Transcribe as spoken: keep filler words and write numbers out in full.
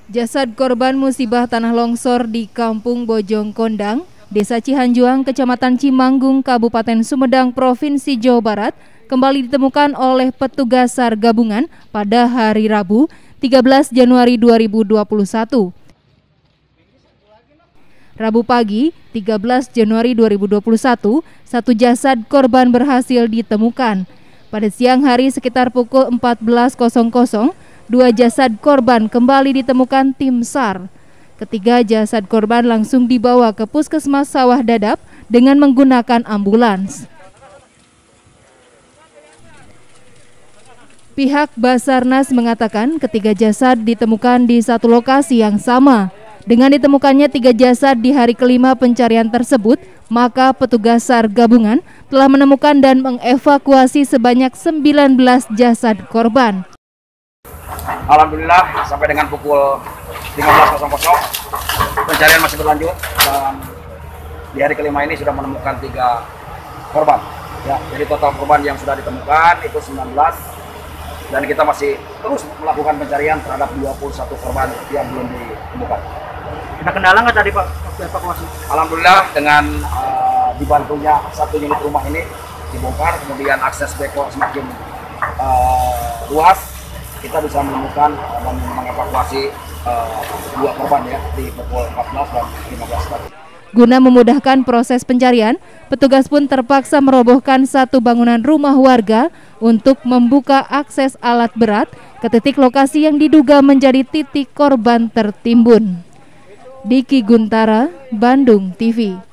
Jasad korban musibah tanah longsor di Kampung Bojong Kondang, Desa Cihanjuang, Kecamatan Cimanggung, Kabupaten Sumedang, Provinsi Jawa Barat, kembali ditemukan oleh petugas SAR gabungan pada hari Rabu, tiga belas Januari dua ribu dua puluh satu. Rabu pagi, tiga belas Januari dua ribu dua puluh satu, satu jasad korban berhasil ditemukan. Pada siang hari sekitar pukul empat belas, dua jasad korban kembali ditemukan tim SAR. Ketiga jasad korban langsung dibawa ke Puskesmas Sawah Dadap dengan menggunakan ambulans. Pihak Basarnas mengatakan ketiga jasad ditemukan di satu lokasi yang sama. Dengan ditemukannya tiga jasad di hari kelima pencarian tersebut, maka petugas SAR gabungan telah menemukan dan mengevakuasi sebanyak sembilan belas jasad korban. Alhamdulillah sampai dengan pukul lima belas pencarian masih berlanjut dan di hari kelima ini sudah menemukan tiga korban. Ya, jadi total korban yang sudah ditemukan itu sembilan belas dan kita masih terus melakukan pencarian terhadap dua puluh satu korban yang belum ditemukan. Ada kendala nggak tadi Pak waktu evakuasi? Alhamdulillah dengan uh, dibantunya satu unit rumah ini dibongkar, kemudian akses beko semakin uh, luas, kita bisa menemukan dan mengevakuasi uh, dua korban ya di pukul empat belas dan lima belas tadi. Guna memudahkan proses pencarian, petugas pun terpaksa merobohkan satu bangunan rumah warga untuk membuka akses alat berat ke titik lokasi yang diduga menjadi titik korban tertimbun. Diki Guntara, Bandung T V.